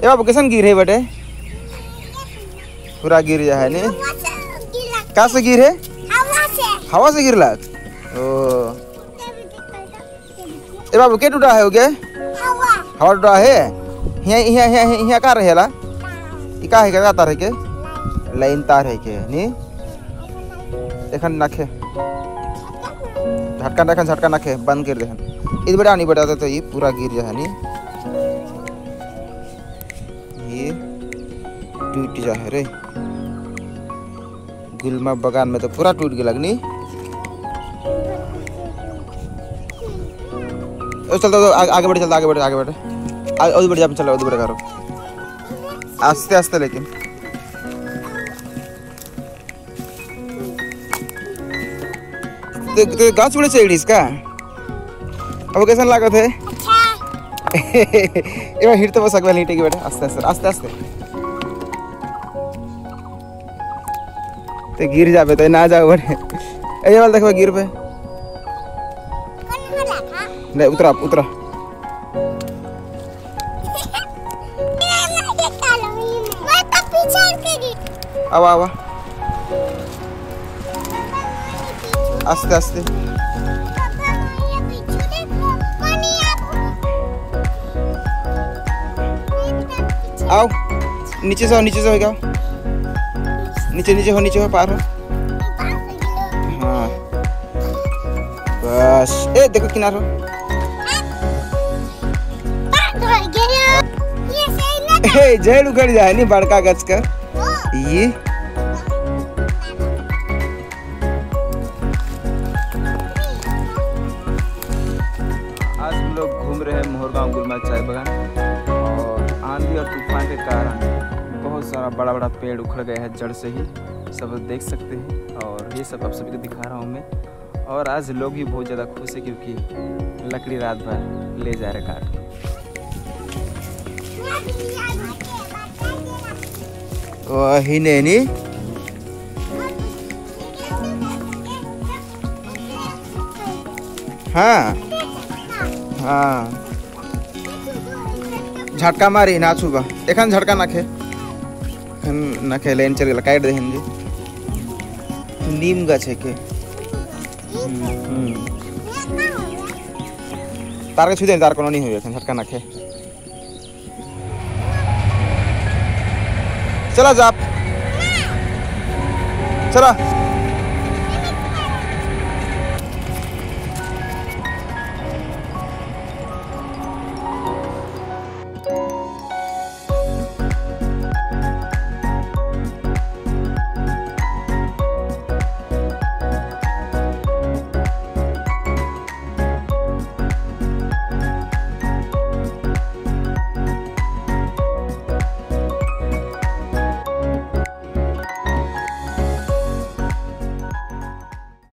ए बाबू कैसन गिर है बेटे पूरा गिर जा है नी कहाँ से गिर है हवा से गिरला ओ ए बाबू के टूटा है हो गया हवा टूटा है यहाँ कहाँ रहेला का है क्या तार है के लाइन तार है के नी देखन नाखे झटका नाखे बंद कर देखन इस बड़ा नहीं बताता तो ये पूरा गिर जा है नी ये टूट जा है रे गुलमा बगान में तो पूरा टूट गया लगनी चल तो आगे बढ़े चल आगे बढ़े और बढ़ जा चलो और बढ़ करो आस्ते आस्ते लेकिन तो गाछ बड़े चाहिए इसका अब कैसा लागत है ये हिट तो बस अगला नीटे की बेटा आस्ते आस्ते आस्ते आस्ते तो गिर जाबे तो ना जाओ बड़े ये वाला देखो गिर पे नहीं उतरा उतरा आवा आवा आस्ते आस्ते आओ नीचे से हो गया नीचे हो पार हो हाँ बस ए देखो किनारो जड़ उखड़ जाए नहीं बड़का गच का ये आज हम लोग घूम रहे हैं मोहरगांव गुलमा चाय बागान और आंधी और तूफान के कारण बहुत सारा बड़ा बड़ा पेड़ उखड़ गए हैं जड़ से ही सब देख सकते हैं और ये सब आप सभी को दिखा रहा हूँ मैं और आज लोग भी बहुत ज़्यादा खुश है क्योंकि लकड़ी रात भर ले जा रहे काट वही नहीं हाँ हाँ झटका मारी ना छुबा एखन झटका नाखे लाइन चल गया काट दे नीम गाछ है के तार के छुदे तार कोनो नहीं हुई एखन झटका नाखे चला जा चला